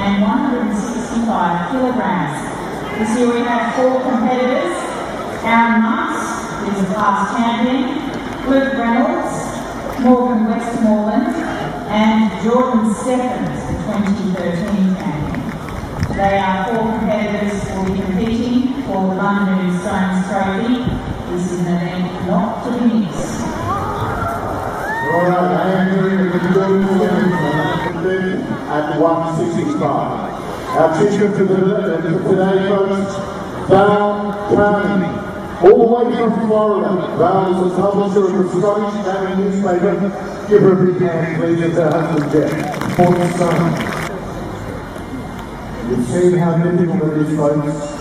and 165 kilograms. This year we have 4 competitors: Aaron Marks, who is a past champion, Luke Reynolds, Morgan Westmoreland, and Jordan Stephens, the 2013 champion. They are 4 competitors who will be competing for the London Stones Trophy. This is an event not to be missed. Alright, I am doing the Jordan at 165. Our teacher for today, folks, Val Crowley. All the way from Florida. Val is a publisher of the Scottish Daily newspaper. Give her a big hand, please, it's her husband, Jeff. Important son. You've seen how difficult it is, folks.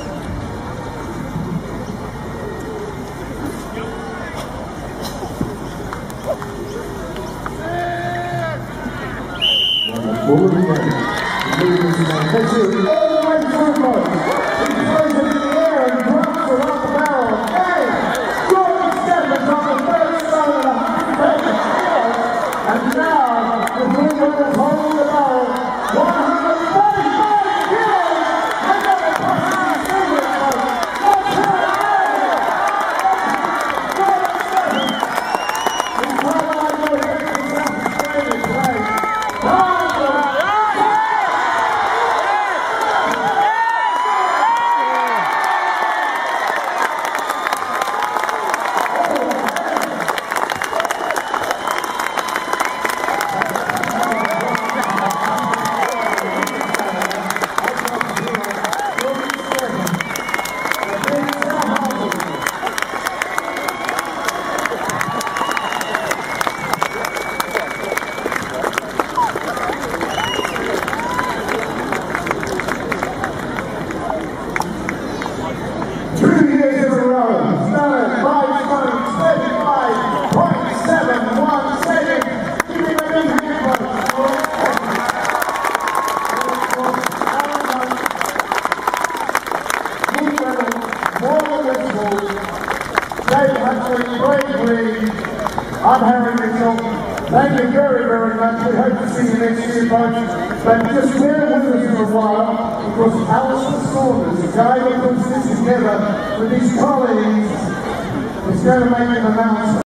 All of the way. That's it. All the way through, folks. He throws it in the air and drops it off the barrel. Hey! Jordan Stephens on the first stone and now the blue ribbon holding the barrel. 135 kilos! Another possible favorite, folks. What's happening? Jordan Stephens. He's quite like your head in South Australia today. I'm Harry Mitchell. Thank you very, very much. We hope to see you next year, folks. But just bear with us for a while, because Alistair Saunders, the guy who puts this together with his colleagues, is going to make an announcement.